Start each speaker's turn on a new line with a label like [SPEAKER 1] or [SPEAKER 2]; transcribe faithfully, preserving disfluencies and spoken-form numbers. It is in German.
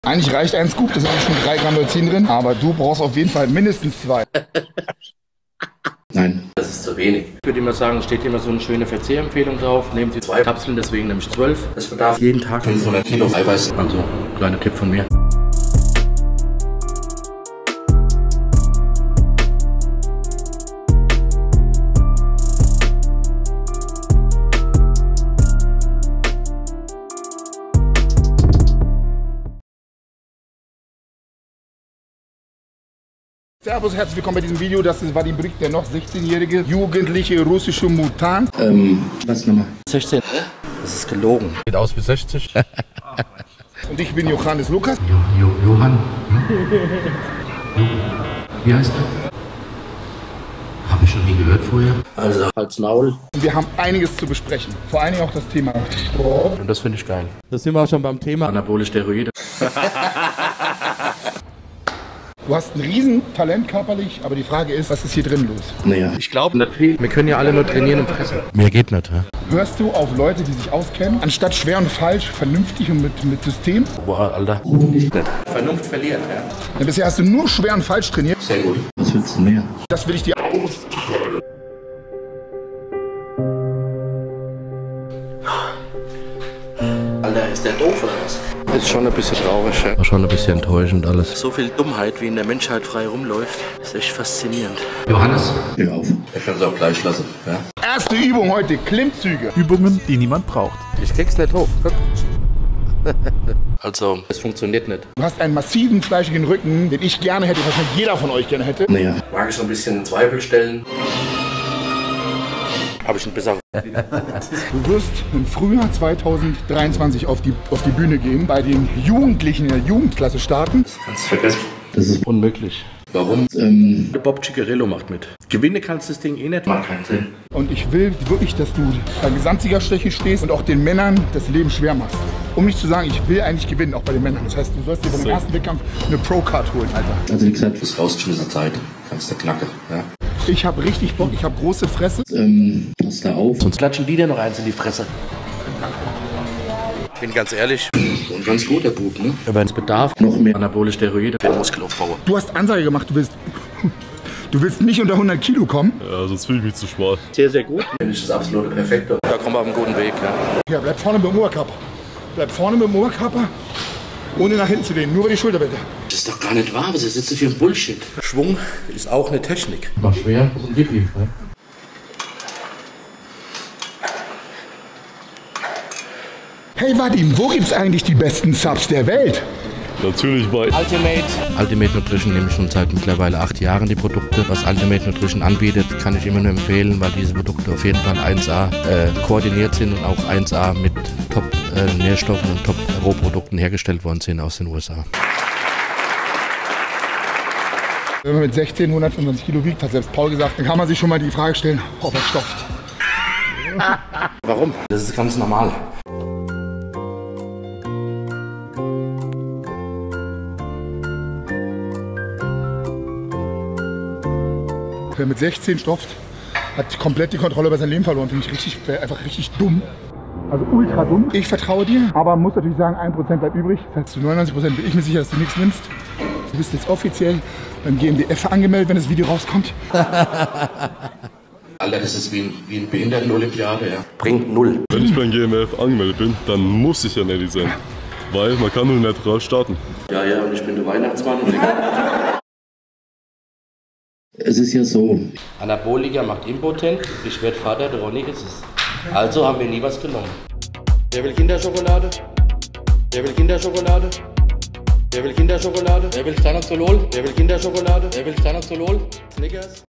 [SPEAKER 1] Eigentlich reicht ein Scoop, da sind schon drei Gramm Leucin drin, aber du brauchst auf jeden Fall mindestens zwei.
[SPEAKER 2] Nein. Das ist zu wenig. Ich würde immer sagen, steht immer so eine schöne Verzehrempfehlung drauf. Nehmen Sie zwei Kapseln, deswegen nehme ich zwölf. Das bedarf jeden Tag fünfhundert Kilo Eiweiß. Also, kleiner Tipp von mir.
[SPEAKER 1] Servus, herzlich willkommen bei diesem Video. Das ist Vadim Brik, der noch sechzehnjährige jugendliche russische Mutant.
[SPEAKER 2] Ähm, was nochmal? sechzehn. Das ist gelogen. Geht aus wie sechzig.
[SPEAKER 1] Und ich bin Johannes Lukas.
[SPEAKER 2] Jo, jo, Johann. Hm? Wie heißt er? Habe ich schon nie gehört vorher. Also, als Maul.
[SPEAKER 1] Und wir haben einiges zu besprechen. Vor allen Dingen auch das Thema Sport.
[SPEAKER 2] Und das finde ich geil.
[SPEAKER 3] Das sind wir auch schon beim Thema.
[SPEAKER 2] Anabole Steroide.
[SPEAKER 1] Du hast ein Riesentalent körperlich, aber die Frage ist, was ist hier drin los?
[SPEAKER 2] Naja, ich glaube nicht viel. Wir können ja alle nur trainieren und fressen. Mehr geht nicht, hä?
[SPEAKER 1] Hörst du auf Leute, die sich auskennen, anstatt schwer und falsch, vernünftig und mit, mit System?
[SPEAKER 2] Boah, Alter. Nicht. Vernunft verliert, ja.
[SPEAKER 1] Ja, bisher hast du nur schwer und falsch trainiert.
[SPEAKER 2] Sehr gut. Was willst du mehr?
[SPEAKER 1] Das will ich dir aus.
[SPEAKER 2] Alter, ist der doof oder was? Das ist schon ein bisschen traurig, ja. Schon ein bisschen enttäuschend alles. So viel Dummheit, wie in der Menschheit frei rumläuft, ist echt faszinierend. Johannes? Hör auf. Ich kann es auch gleich lassen, ja.
[SPEAKER 1] Erste Übung heute, Klimmzüge.
[SPEAKER 4] Übungen, die niemand braucht.
[SPEAKER 2] Ich krieg's nicht hoch, guck. Also, es funktioniert nicht.
[SPEAKER 1] Du hast einen massiven, fleischigen Rücken, den ich gerne hätte, was jeder von euch gerne hätte.
[SPEAKER 2] Naja. Mag ich so ein bisschen in Zweifel stellen. Habe ich einen besseren.
[SPEAKER 1] Du wirst im Frühjahr zweitausenddreiundzwanzig auf die, auf die Bühne gehen, bei den Jugendlichen in der Jugendklasse starten.
[SPEAKER 2] Das kannst du vergessen. Das ist unmöglich. Warum? Ähm, Bob Ciccarello macht mit. Gewinnen kannst du das Ding eh nicht. Macht keinen Sinn.
[SPEAKER 1] Und ich will wirklich, dass du bei Gesamtsiegersteche stehst und auch den Männern das Leben schwer machst. Um nicht zu sagen, ich will eigentlich gewinnen, auch bei den Männern. Das heißt, du sollst dir beim ersten Wettkampf eine Pro-Card holen, Alter.
[SPEAKER 2] Also wie gesagt, fürs rausgeschmissene Zeit kannst du knacken, ja.
[SPEAKER 1] Ich habe richtig Bock, ich habe große Fresse.
[SPEAKER 2] Ähm, pass da auf. Sonst klatschen die dir noch eins in die Fresse. Ich bin ganz ehrlich, ein ganz guter Bub, ne? Aber es bedarf noch mehr Anabole Steroide für den Muskelaufbau.
[SPEAKER 1] Du hast Ansage gemacht, du willst, du willst nicht unter hundert Kilo kommen.
[SPEAKER 4] Ja, sonst fühle ich mich zu schmal.
[SPEAKER 2] Sehr, sehr gut. Finde ich das absolute Perfekte. Da kommen wir auf einen guten Weg, ja.
[SPEAKER 1] Ja, bleib vorne mit dem Oberkörper. Bleib vorne mit dem Oberkörper, ohne nach hinten zu gehen, nur über die Schulterblätter.
[SPEAKER 2] Das ist doch gar nicht wahr, was ist das für ein Bullshit? Schwung ist auch eine Technik. Mach schwer und gib ihm.
[SPEAKER 1] Hey Vadim, wo gibt's eigentlich die besten Subs der Welt?
[SPEAKER 4] Natürlich bei
[SPEAKER 2] Ultimate. Ultimate Nutrition nehme ich schon seit mittlerweile acht Jahren die Produkte. Was Ultimate Nutrition anbietet, kann ich immer nur empfehlen, weil diese Produkte auf jeden Fall eins A äh, koordiniert sind und auch eins A mit Top-Nährstoffen äh, und Top-Rohprodukten hergestellt worden sind aus den U S A.
[SPEAKER 1] Wenn man mit sechzehn hundertfünfundzwanzig Kilo wiegt, hat selbst Paul gesagt, dann kann man sich schon mal die Frage stellen, ob er stofft.
[SPEAKER 2] Warum? Das ist ganz normal.
[SPEAKER 1] Wer mit sechzehn stofft, hat komplett die Kontrolle über sein Leben verloren. Finde ich richtig, einfach richtig dumm. Also ultra dumm. Ich vertraue dir, aber muss natürlich sagen, ein Prozent bleibt übrig. Das heißt, zu neunundneunzig Prozent bin ich mir sicher, dass du nichts nimmst. Du bist jetzt offiziell beim G M D F angemeldet, wenn das Video rauskommt.
[SPEAKER 2] Alter, das ist wie ein, wie ein Behinderten-Olympiade, ja. Bringt null.
[SPEAKER 4] Wenn ich beim G M F angemeldet bin, dann muss ich ja nicht sein. Weil man kann nur neutral starten.
[SPEAKER 2] Ja, ja, und ich bin der Weihnachtsmann. Und es ist ja so. Anabolika macht impotent, ich werde Vater, der Ronny ist es. Also haben wir nie was genommen. Wer will Kinderschokolade? Wer will Kinderschokolade? Wer will Kinderschokolade? Wer will Stanoxolol? Wer will Kinderschokolade? Wer will Stanoxolol? Snickers?